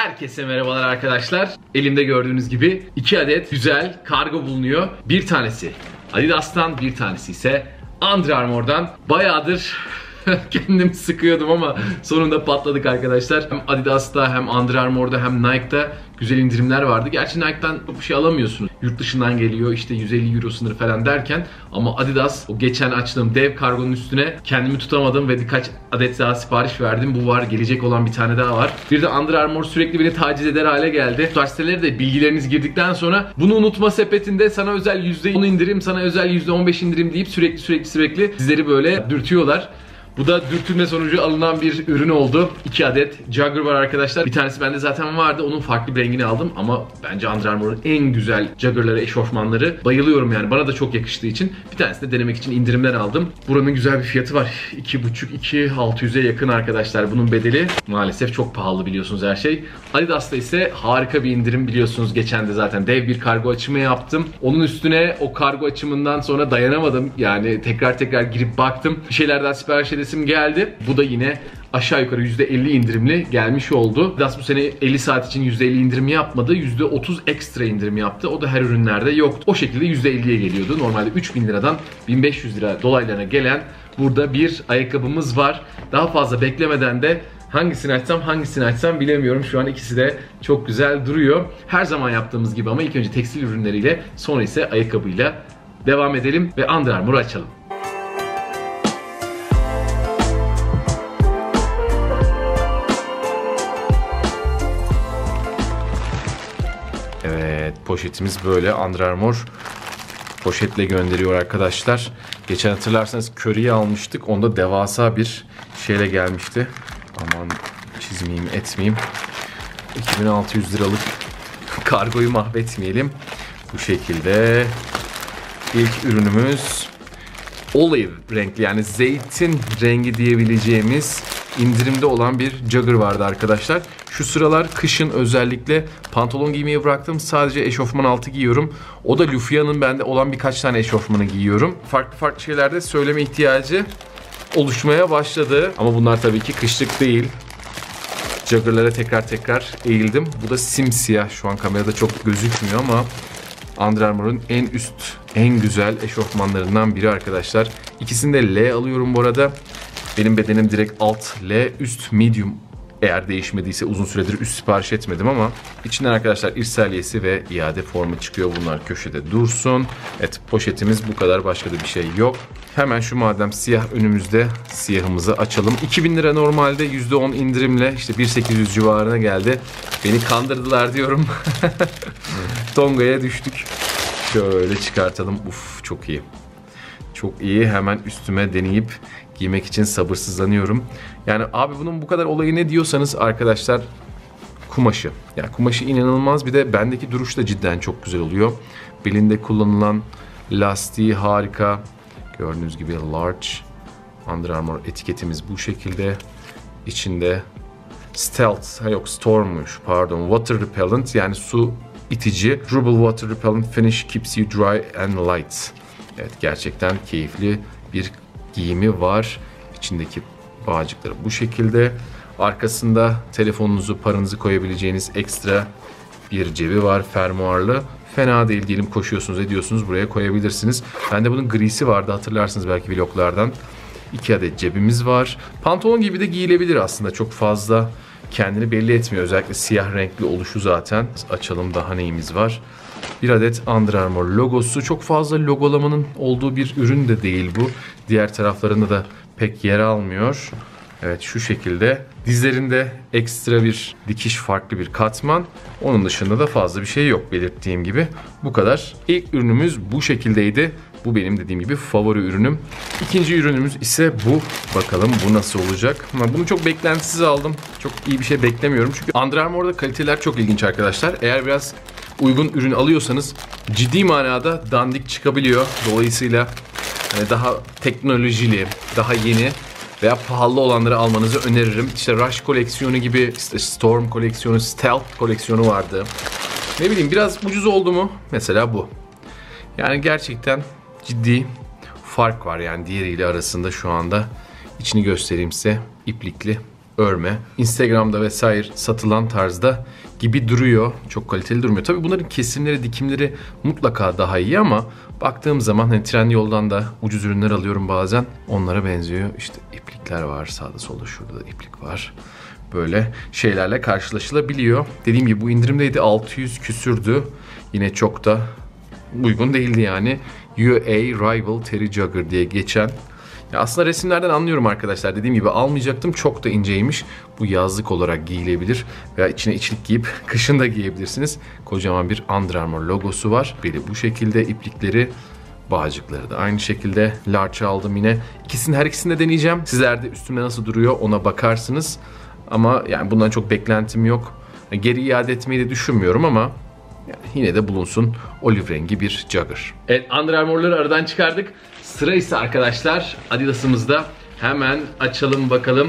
Herkese merhabalar arkadaşlar. Elimde gördüğünüz gibi 2 adet güzel kargo bulunuyor. Bir tanesi Adidas'tan, bir tanesi ise Under Armour'dan. Bayağıdır kendimi sıkıyordum ama sonunda patladık arkadaşlar. Hem Adidas'ta hem Under Armour'da hem Nike'da güzel indirimler vardı. Gerçi Nike'dan bir şey alamıyorsunuz. Yurt dışından geliyor işte 150 euro sınırı falan derken. Ama Adidas, o geçen açtığım dev kargonun üstüne kendimi tutamadım ve birkaç adet daha sipariş verdim. Bu var, gelecek olan bir tane daha var. Bir de Under Armour sürekli beni taciz eder hale geldi. Bu tarz sitelere de bilgileriniz girdikten sonra bunu unutma sepetinde sana özel %10 indirim, sana özel %15 indirim deyip sürekli sizleri böyle dürtüyorlar. Bu da dürtülme sonucu alınan bir ürün oldu. 2 adet Jogger var arkadaşlar. Bir tanesi bende zaten vardı. Onun farklı bir rengini aldım. Ama bence Under Armour'un en güzel Jogger'ları, eşofmanları. Bayılıyorum yani. Bana da çok yakıştığı için. Bir tanesini de denemek için indirimden aldım. Buranın güzel bir fiyatı var. 2,5-2,600'e yakın arkadaşlar bunun bedeli. Maalesef çok pahalı biliyorsunuz her şey. Adidas'ta ise harika bir indirim biliyorsunuz. Geçen de zaten dev bir kargo açımı yaptım. Onun üstüne o kargo açımından sonra dayanamadım. Yani tekrar girip baktım. Bir şeyler daha sipariş edesim geldi. Bu da yine aşağı yukarı %50 indirimli gelmiş oldu. Adidas bu sene 50 saat için %50 indirim yapmadı. %30 ekstra indirim yaptı. O da her ürünlerde yoktu. O şekilde %50'ye geliyordu. Normalde 3000 liradan 1500 lira dolaylarına gelen burada bir ayakkabımız var. Daha fazla beklemeden de hangisini açsam bilemiyorum. Şu an ikisi de çok güzel duruyor. Her zaman yaptığımız gibi ama ilk önce tekstil ürünleriyle, sonra ise ayakkabıyla devam edelim ve Under Armour'u açalım. Evet, poşetimiz böyle. Under Armour poşetle gönderiyor arkadaşlar. Geçen hatırlarsanız Curry'i almıştık. Onda devasa bir şeyle gelmişti. Aman çizmeyeyim etmeyeyim. 2600 liralık kargoyu mahvetmeyelim. Bu şekilde ilk ürünümüz olive renkli, yani zeytin rengi diyebileceğimiz indirimde olan bir jogger vardı arkadaşlar. Şu sıralar kışın özellikle pantolon giymeyi bıraktım. Sadece eşofman altı giyiyorum. O da Lufia'nın bende olan birkaç tane eşofmanı giyiyorum. Farklı şeylerde söyleme ihtiyacı oluşmaya başladı. Ama bunlar tabii ki kışlık değil. Jogger'lara tekrar eğildim. Bu da simsiyah. Şu an kamerada çok gözükmüyor ama Under Armour'un en güzel eşofmanlarından biri arkadaşlar. İkisini de L alıyorum bu arada. Benim bedenim direkt alt L, üst medium. Eğer değişmediyse, uzun süredir üst sipariş etmedim ama içinden arkadaşlar irsaliyesi ve iade formu çıkıyor. Bunlar köşede dursun. Evet, poşetimiz bu kadar, başka da bir şey yok. Hemen şu madem siyah önümüzde, siyahımızı açalım. 2000 lira normalde %10 indirimle işte 1800 civarına geldi. Beni kandırdılar diyorum. Tonga'ya düştük. Şöyle çıkartalım. Uf, çok iyi. Çok iyi. Hemen üstüme deneyip giymek için sabırsızlanıyorum. Yani abi bunun bu kadar olayı ne diyorsanız arkadaşlar, kumaşı. Yani kumaşı inanılmaz, bir de bendeki duruş da cidden çok güzel oluyor. Belinde kullanılan lastiği harika. Gördüğünüz gibi large. Under Armour etiketimiz bu şekilde. İçinde stormmuş pardon, water repellent, yani su itici. Durable water repellent finish keeps you dry and light. Evet, gerçekten keyifli bir giyimi var. İçindeki bağcıkları bu şekilde. Arkasında telefonunuzu, paranızı koyabileceğiniz ekstra bir cebi var, fermuarlı. Fena değil, diyelim koşuyorsunuz ediyorsunuz, buraya koyabilirsiniz. Bende bunun grisi vardı, hatırlarsınız belki vloglardan. 2 adet cebimiz var. Pantolon gibi de giyilebilir aslında, çok fazla kendini belli etmiyor. Özellikle siyah renkli oluşu zaten. Açalım, daha neyimiz var. Bir adet Under Armour logosu. Çok fazla logolamanın olduğu bir ürün de değil bu. Diğer taraflarında da pek yer almıyor. Evet, şu şekilde. Dizlerinde ekstra bir dikiş, farklı bir katman. Onun dışında da fazla bir şey yok, belirttiğim gibi. Bu kadar. İlk ürünümüz bu şekildeydi. Bu benim dediğim gibi favori ürünüm. İkinci ürünümüz ise bu. Bakalım bu nasıl olacak. Ama bunu çok beklentisiz aldım. Çok iyi bir şey beklemiyorum. Çünkü Under Armour'da kaliteler çok ilginç arkadaşlar. Eğer biraz uygun ürün alıyorsanız ciddi manada dandik çıkabiliyor. Dolayısıyla daha teknolojili, daha yeni veya pahalı olanları almanızı öneririm. İşte Rush koleksiyonu gibi, işte Storm koleksiyonu, Stealth koleksiyonu vardı. Ne bileyim, biraz ucuz oldu mu? Mesela bu. Yani gerçekten ciddi fark var yani diğeriyle arasında şu anda. İçini göstereyim size. İplikli. örme. Instagram'da vesaire satılan tarzda gibi duruyor. Çok kaliteli durmuyor. Tabii bunların kesimleri, dikimleri mutlaka daha iyi ama baktığım zaman hani Trendyol'dan da ucuz ürünler alıyorum bazen. Onlara benziyor. İşte iplikler var sağda solda, şurada da iplik var. Böyle şeylerle karşılaşılabiliyor. Dediğim gibi bu indirimdeydi, 600 küsürdü. Yine çok da uygun değildi yani. UA Rival Terry Jogger diye geçen. Ya aslında resimlerden anlıyorum arkadaşlar. Dediğim gibi almayacaktım. Çok da inceymiş. Bu yazlık olarak giyilebilir. Veya içine içlik giyip kışın da giyebilirsiniz. Kocaman bir Under Armour logosu var. Beli bu şekilde, iplikleri, bağcıkları da aynı şekilde. Large aldım yine. Her ikisini de deneyeceğim. Sizler de üstümde nasıl duruyor ona bakarsınız. Ama yani bundan çok beklentim yok. Geri iade etmeyi de düşünmüyorum ama yani yine de bulunsun. Olive rengi bir jogger. Evet, Under Armour'ları aradan çıkardık. Sıra ise arkadaşlar Adidas'ımızda. Hemen açalım bakalım.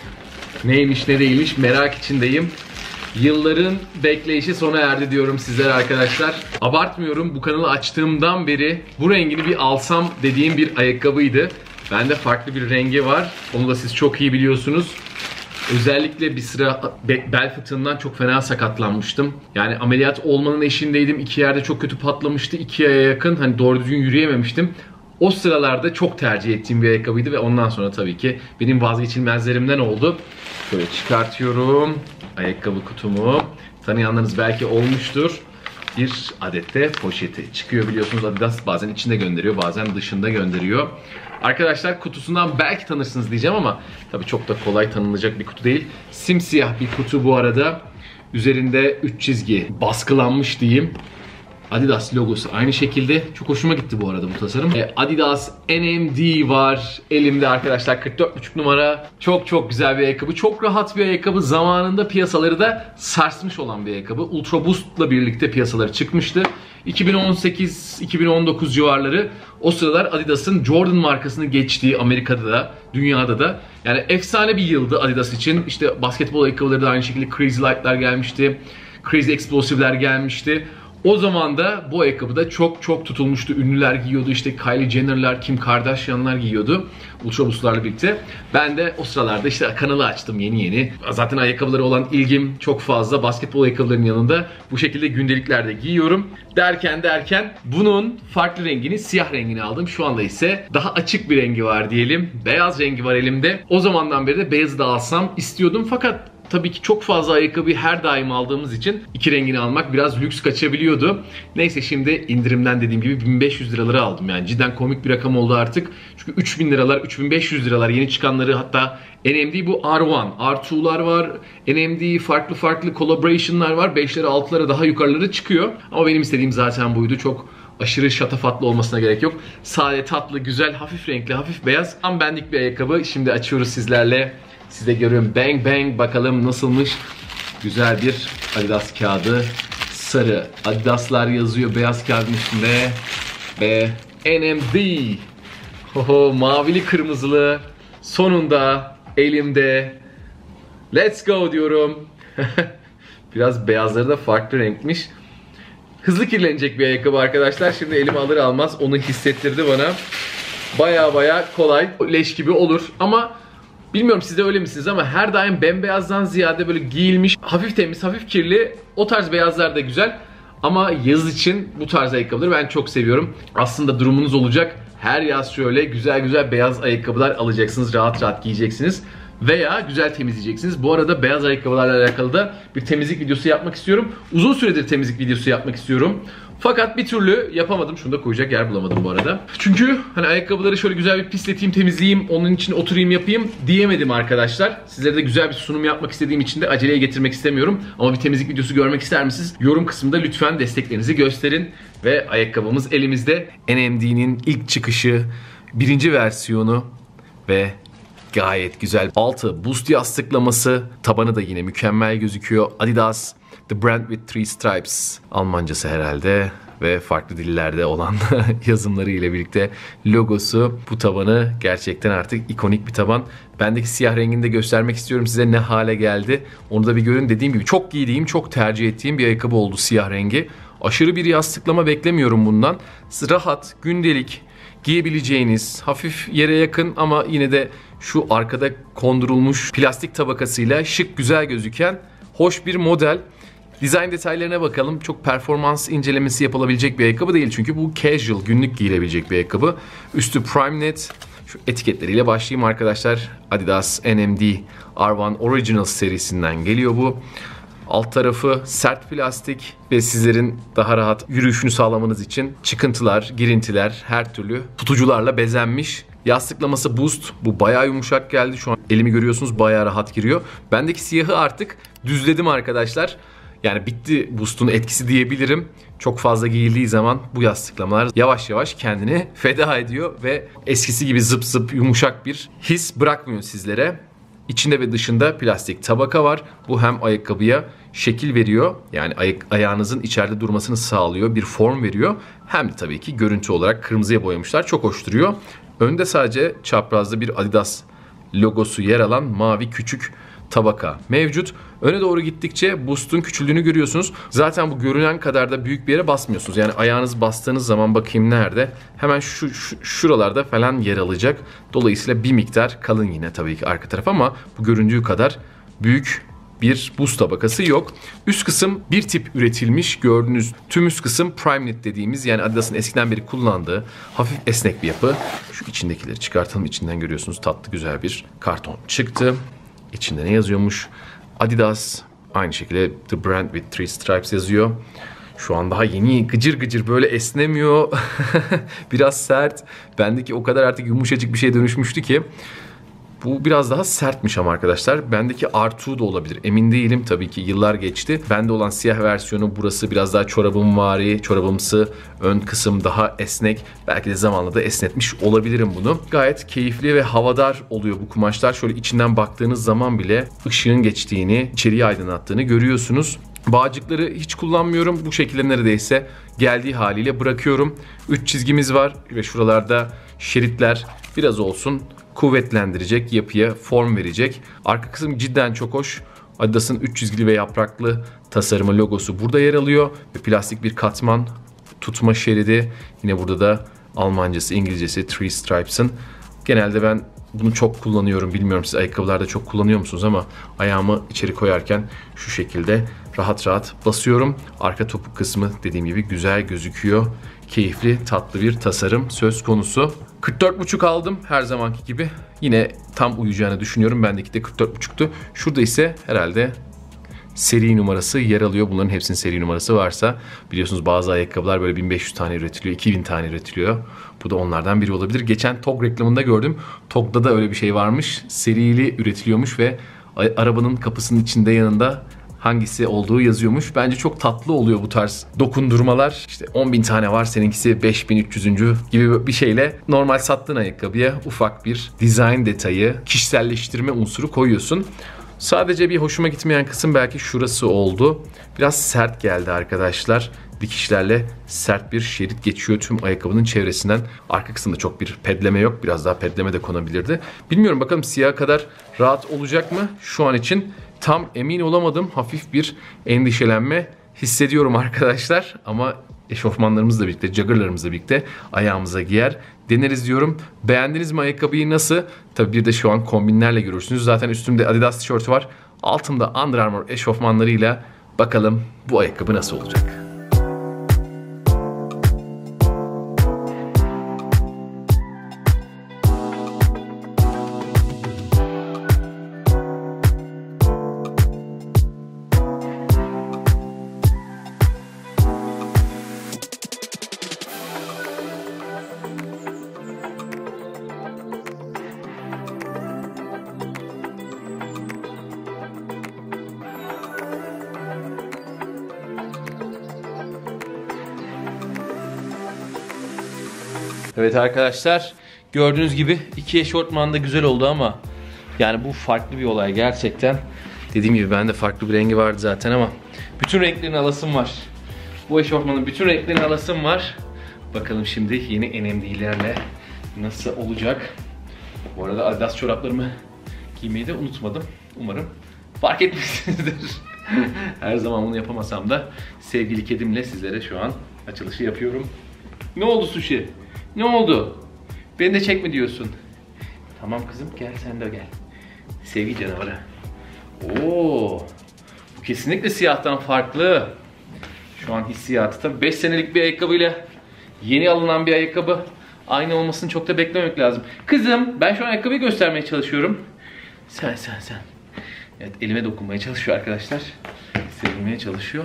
Neymiş ne değilmiş merak içindeyim. Yılların bekleyişi sona erdi diyorum sizlere arkadaşlar. Abartmıyorum, bu kanalı açtığımdan beri bu rengini bir alsam dediğim bir ayakkabıydı. Bende farklı bir rengi var. Onu da siz çok iyi biliyorsunuz. Özellikle bir sıra bel fıtığından çok fena sakatlanmıştım. Yani ameliyat olmanın eşiğindeydim. 2 yerde çok kötü patlamıştı. 2 aya yakın hani doğru düzgün yürüyememiştim. O sıralarda çok tercih ettiğim bir ayakkabıydı ve ondan sonra tabii ki benim vazgeçilmezlerimden oldu. Şöyle çıkartıyorum ayakkabı kutumu. Tanıyanlarınız belki olmuştur. Bir adette poşeti çıkıyor, biliyorsunuz Adidas bazen içinde gönderiyor, bazen dışında gönderiyor. Arkadaşlar kutusundan belki tanırsınız diyeceğim ama tabii çok da kolay tanınacak bir kutu değil. Simsiyah bir kutu bu arada. Üzerinde 3 çizgi baskılanmış diyeyim. Adidas logosu aynı şekilde. Çok hoşuma gitti bu arada bu tasarım. Adidas NMD var elimde arkadaşlar, 44,5 numara. Çok güzel bir ayakkabı. Çok rahat bir ayakkabı. Zamanında piyasaları da sarsmış olan bir ayakkabı. Ultra Boost'la birlikte piyasaları çıkmıştı. 2018-2019 civarları. O sıralar Adidas'ın Jordan markasını geçtiği Amerika'da da, dünyada da. Yani efsane bir yıldı Adidas için. İşte basketbol ayakkabıları da aynı şekilde Crazy Light'lar gelmişti. Crazy Explosive'ler gelmişti. O zaman da bu ayakkabı da çok tutulmuştu. Ünlüler giyiyordu. İşte Kylie Jenner'lar, Kim Kardashian'lar giyiyordu. Ultra Boost'larla birlikte. Ben de o sıralarda işte kanalı açtım yeni. Zaten ayakkabıları olan ilgim çok fazla. Basketbol ayakkabılarının yanında bu şekilde gündeliklerde giyiyorum. Derken bunun farklı rengini, siyah rengini aldım. Şu anda ise daha açık bir rengi var diyelim. Beyaz rengi var elimde. O zamandan beri de beyazı da alsam istiyordum fakat tabii ki çok fazla ayakkabıyı her daim aldığımız için iki rengini almak biraz lüks kaçabiliyordu. Neyse şimdi indirimden dediğim gibi 1500 liraları aldım. Yani cidden komik bir rakam oldu artık. Çünkü 3000 liralar, 3500 liralar yeni çıkanları, hatta NMD bu R1, R2'lar var. NMD farklı collaboration'lar var. 5'lere 6'lara daha yukarılara çıkıyor. Ama benim istediğim zaten buydu. Çok aşırı şatafatlı olmasına gerek yok. Sade, tatlı, güzel, hafif renkli, hafif beyaz. Tam benlik bir ayakkabı. Şimdi açıyoruz sizlerle. Siz de görüyorum. Bang bakalım nasılmış. Güzel bir Adidas kağıdı. Sarı Adidas'lar yazıyor beyaz kağıdın üstünde. Ve NMD. Mavili kırmızılı. Sonunda elimde. Let's go diyorum. Biraz beyazları da farklı renkmiş. Hızlı kirlenecek bir ayakkabı arkadaşlar. Şimdi elime alır almaz onu hissettirdi bana. Baya kolay. Leş gibi olur ama bilmiyorum siz de öyle misiniz ama her daim bembeyazdan ziyade böyle giyilmiş, hafif temiz, hafif kirli o tarz beyazlar da güzel. Ama yaz için bu tarz ayakkabıları ben çok seviyorum. Aslında durumunuz olacak. Her yaz şöyle güzel beyaz ayakkabılar alacaksınız. Rahat giyeceksiniz. Veya güzel temizleyeceksiniz. Bu arada beyaz ayakkabılarla alakalı da bir temizlik videosu yapmak istiyorum. Uzun süredir temizlik videosu yapmak istiyorum. Fakat bir türlü yapamadım. Şunu da koyacak yer bulamadım bu arada. Çünkü hani ayakkabıları şöyle güzel bir pisleteyim, temizleyeyim, onun için oturayım yapayım diyemedim arkadaşlar. Sizlere de güzel bir sunum yapmak istediğim için de aceleye getirmek istemiyorum. Ama bir temizlik videosu görmek ister misiniz? Yorum kısmında lütfen desteklerinizi gösterin. Ve ayakkabımız elimizde. NMD'nin ilk çıkışı, birinci versiyonu ve gayet güzel. Altı boost yastıklaması, tabanı da yine mükemmel gözüküyor. Adidas The Brand with Three Stripes, Almancası herhalde ve farklı dillerde olan yazımları ile birlikte logosu. Bu tabanı gerçekten artık ikonik bir taban. Bendeki siyah rengini de göstermek istiyorum size ne hale geldi. Onu da bir görün. Dediğim gibi çok giydiğim, çok tercih ettiğim bir ayakkabı oldu siyah rengi. Aşırı bir yastıklama beklemiyorum bundan. Rahat, gündelik giyebileceğiniz, hafif yere yakın ama yine de şu arkada kondurulmuş plastik tabakasıyla şık, güzel gözüken hoş bir model. Dizayn detaylarına bakalım. Çok performans incelemesi yapılabilecek bir ayakkabı değil çünkü bu casual, günlük giyilebilecek bir ayakkabı. Üstü PrimeKnit. Şu etiketleriyle başlayayım arkadaşlar. Adidas NMD R1 Original serisinden geliyor bu. Alt tarafı sert plastik ve sizlerin daha rahat yürüyüşünü sağlamanız için çıkıntılar, girintiler, her türlü tutucularla bezenmiş. Yastıklaması Boost. Bu bayağı yumuşak geldi. Şu an elimi görüyorsunuz, bayağı rahat giriyor. Bendeki siyahı artık düzledim arkadaşlar. Yani bitti Boost'un etkisi diyebilirim. Çok fazla giyildiği zaman bu yastıklamalar yavaş yavaş kendini feda ediyor ve eskisi gibi zıp zıp yumuşak bir his bırakmıyor sizlere. İçinde ve dışında plastik tabaka var. Bu hem ayakkabıya şekil veriyor. Yani ayağınızın içeride durmasını sağlıyor. Bir form veriyor. Hem de tabii ki görüntü olarak kırmızıya boyamışlar. Çok hoş duruyor. Önde sadece çaprazda bir Adidas logosu yer alan mavi küçük tabaka mevcut. Öne doğru gittikçe Boost'un küçüldüğünü görüyorsunuz. Zaten bu görünen kadar da büyük bir yere basmıyorsunuz. Yani ayağınız bastığınız zaman bakayım nerede? Hemen şuralarda falan yer alacak. Dolayısıyla bir miktar kalın yine tabii ki arka taraf ama bu göründüğü kadar büyük bir Boost tabakası yok. Üst kısım bir tip üretilmiş. Gördüğünüz tüm üst kısım PrimeKnit dediğimiz, yani Adidas'ın eskiden beri kullandığı hafif esnek bir yapı. Şu içindekileri çıkartalım. İçinden görüyorsunuz tatlı güzel bir karton çıktı. İçinde ne yazıyormuş? Adidas, aynı şekilde The Brand with Three Stripes yazıyor. Şu an daha yeni, gıcır gıcır, böyle esnemiyor. Biraz sert. Bendeki o kadar artık yumuşacık bir şeye dönüşmüştü ki. Bu biraz daha sertmiş ama arkadaşlar. Bendeki R2 da olabilir. Emin değilim. Tabii ki yıllar geçti. Bende olan siyah versiyonu burası biraz daha çorabımvari, çorabımsı. Ön kısım daha esnek. Belki de zamanla da esnetmiş olabilirim bunu. Gayet keyifli ve havadar oluyor bu kumaşlar. Şöyle içinden baktığınız zaman bile ışığın geçtiğini, içeriği aydınlattığını görüyorsunuz. Bağcıkları hiç kullanmıyorum. Bu şekilde neredeyse geldiği haliyle bırakıyorum. 3 çizgimiz var ve şuralarda şeritler biraz olsun kuvvetlendirecek, yapıya form verecek. Arka kısım cidden çok hoş. Adidas'ın 3 çizgili ve yapraklı tasarımı, logosu burada yer alıyor. Ve plastik bir katman tutma şeridi. Yine burada da Almancası, İngilizcesi Three Stripes'ın. Genelde ben bunu çok kullanıyorum. Bilmiyorum siz ayakkabılarda çok kullanıyor musunuz ama ayağımı içeri koyarken şu şekilde rahat rahat basıyorum. Arka topuk kısmı dediğim gibi güzel gözüküyor. Keyifli, tatlı bir tasarım söz konusu. 44,5 aldım her zamanki gibi. Yine tam uyacağını düşünüyorum. Bendeki de 44,5'tu. Şurada ise herhalde seri numarası yer alıyor. Bunların hepsinin seri numarası varsa, biliyorsunuz bazı ayakkabılar böyle 1500 tane üretiliyor, 2000 tane üretiliyor. Bu da onlardan biri olabilir. Geçen TOG reklamında gördüm. TOG'da da öyle bir şey varmış. Serili üretiliyormuş ve arabanın kapısının içinde, yanında hangisi olduğu yazıyormuş. Bence çok tatlı oluyor bu tarz dokundurmalar. İşte 10.000 tane var, seninkisi 5300. gibi bir şeyle normal sattığın ayakkabıya ufak bir dizayn detayı, kişiselleştirme unsuru koyuyorsun. Sadece bir hoşuma gitmeyen kısım belki şurası oldu. Biraz sert geldi arkadaşlar. Dikişlerle sert bir şerit geçiyor tüm ayakkabının çevresinden. Arka kısımda çok bir pedleme yok. Biraz daha pedleme de konabilirdi. Bilmiyorum, bakalım siyah kadar rahat olacak mı? Şu an için tam emin olamadım. Hafif bir endişelenme hissediyorum arkadaşlar. Ama eşofmanlarımızla birlikte, joggerlarımızla birlikte ayağımıza giyer, deneriz diyorum. Beğendiniz mi ayakkabıyı, nasıl? Tabii bir de şu an kombinlerle görürsünüz. Zaten üstümde Adidas tişörtü var. Altımda Under Armour eşofmanlarıyla bakalım bu ayakkabı nasıl olacak. Evet arkadaşlar, gördüğünüz gibi iki eşortman da güzel oldu ama yani bu farklı bir olay gerçekten. Dediğim gibi bende farklı bir rengi vardı zaten ama bütün renklerini alasım var. Bu eşortmanın bütün renklerini alasım var. Bakalım şimdi yeni NMD'lerle nasıl olacak. Bu arada Adidas çoraplarımı giymeyi de unutmadım. Umarım fark etmişsinizdir. Her zaman bunu yapamasam da sevgili kedimle sizlere şu an açılışı yapıyorum. Ne oldu Sushi? Ne oldu? Beni de çekme diyorsun. Tamam kızım, gel sen de gel. Sevgi canavarı. Oo, bu kesinlikle siyahtan farklı. Şu an hissiyatı tabii 5 senelik bir ayakkabıyla yeni alınan bir ayakkabı aynı olmasını çok da beklememek lazım. Kızım, ben şu an ayakkabıyı göstermeye çalışıyorum. Sen. Evet, elime dokunmaya çalışıyor arkadaşlar. Sevilmeye çalışıyor.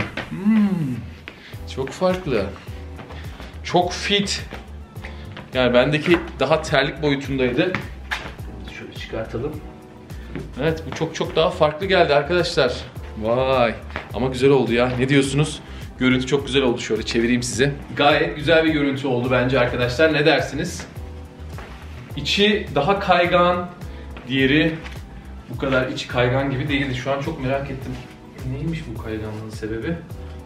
Çok farklı. Çok fit. Yani bendeki daha terlik boyutundaydı. Şöyle çıkartalım. Evet, bu çok daha farklı geldi arkadaşlar. Vay. Ama güzel oldu ya. Ne diyorsunuz? Görüntü çok güzel oldu. Şöyle çevireyim size. Gayet güzel bir görüntü oldu bence arkadaşlar. Ne dersiniz? İçi daha kaygan. Diğeri bu kadar içi kaygan gibi değildi. Şu an çok merak ettim. Neymiş bu kayganlığın sebebi?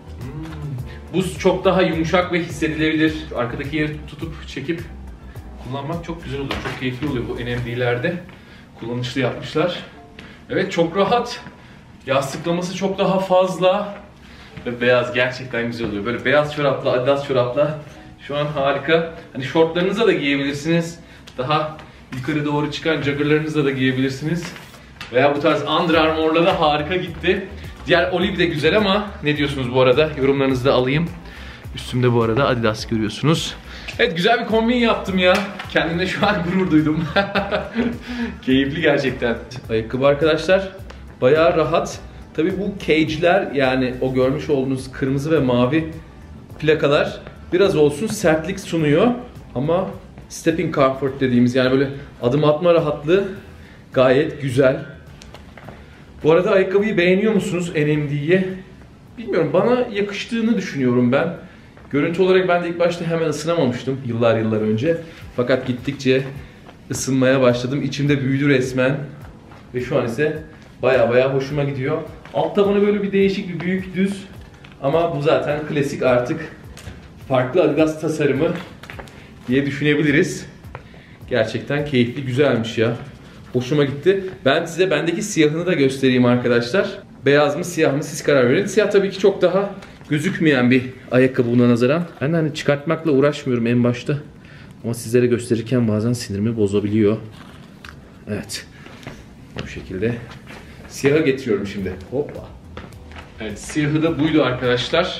Buz çok daha yumuşak ve hissedilebilir. Arkadaki yeri tutup çekip kullanmak çok güzel oluyor. Çok keyifli oluyor bu NMD'lerde. Kullanışlı yapmışlar. Evet, çok rahat. Yastıklaması çok daha fazla. Ve beyaz, gerçekten güzel oluyor. Böyle beyaz çorapla, Adidas çorapla şu an harika. Hani şortlarınıza da giyebilirsiniz. Daha yukarı doğru çıkan joggerlarınızla da giyebilirsiniz. Veya bu tarz Under Armour'la da harika gitti. Diğer Olive de güzel ama ne diyorsunuz bu arada? Yorumlarınızı da alayım. Üstümde bu arada Adidas görüyorsunuz. Evet, güzel bir kombin yaptım ya. Kendimle şu an gurur duydum. Keyifli gerçekten. Ayakkabı arkadaşlar bayağı rahat. Tabii bu cage'ler, yani o görmüş olduğunuz kırmızı ve mavi plakalar biraz olsun sertlik sunuyor. Ama stepping comfort dediğimiz, yani böyle adım atma rahatlığı gayet güzel. Bu arada ayakkabıyı beğeniyor musunuz NMD'yi? Bilmiyorum, bana yakıştığını düşünüyorum ben. Görüntü olarak ben de ilk başta hemen ısınamamıştım yıllar önce. Fakat gittikçe ısınmaya başladım. İçimde büyüdü resmen. Ve şu an ise baya hoşuma gidiyor. Alt tabanı böyle bir değişik, bir büyük düz. Ama bu zaten klasik artık. Farklı Adidas tasarımı diye düşünebiliriz. Gerçekten keyifli, güzelmiş ya. Hoşuma gitti. Ben size bendeki siyahını da göstereyim arkadaşlar. Beyaz mı siyah mı siz karar verin. Siyah tabii ki çok daha gözükmeyen bir ayakkabı buna nazaran. Ben de hani çıkartmakla uğraşmıyorum en başta. Ama sizlere gösterirken bazen sinirimi bozabiliyor. Evet. Bu şekilde. Siyahı getiriyorum şimdi. Hoppa. Evet, siyahı da buydu arkadaşlar.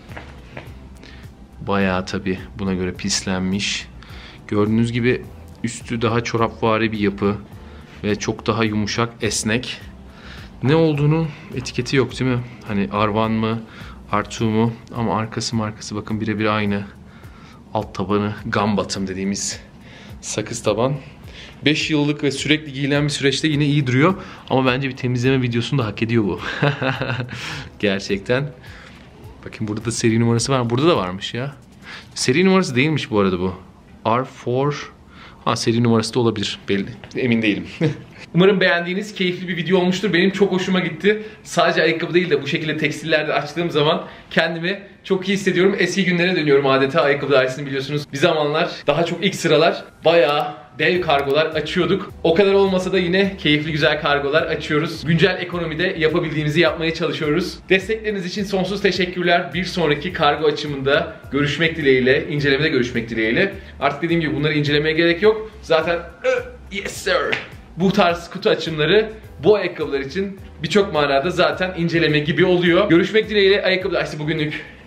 Bayağı tabii buna göre pislenmiş. Gördüğünüz gibi üstü daha çorapvari bir yapı. Ve çok daha yumuşak, esnek. Ne olduğunu etiketi yok değil mi? Hani R1 mı, R2 mu? Ama arkası bakın birebir aynı. Alt tabanı gum bottom dediğimiz sakız taban. 5 yıllık ve sürekli giyilen bir süreçte yine iyi duruyor. Ama bence bir temizleme videosunu da hak ediyor bu. Gerçekten. Bakın burada da seri numarası var. Burada da varmış ya. Seri numarası değilmiş bu arada bu. R4. Ha, seri numarası da olabilir. Belli. Emin değilim. Umarım beğendiğiniz keyifli bir video olmuştur. Benim çok hoşuma gitti. Sadece ayakkabı değil de bu şekilde tekstillerde açtığım zaman kendimi çok iyi hissediyorum. Eski günlere dönüyorum adeta. Ayakkabı dairesini biliyorsunuz. Bir zamanlar daha çok ilk sıralar bayağı dev kargolar açıyorduk. O kadar olmasa da yine keyifli güzel kargolar açıyoruz. Güncel ekonomide yapabildiğimizi yapmaya çalışıyoruz. Destekleriniz için sonsuz teşekkürler. Bir sonraki kargo açımında görüşmek dileğiyle, incelemede görüşmek dileğiyle. Artık dediğim gibi bunları incelemeye gerek yok. Zaten yes sir. Bu tarz kutu açımları bu ayakkabılar için birçok manada zaten inceleme gibi oluyor. Görüşmek dileğiyle, ayakkabı dersi bugünlük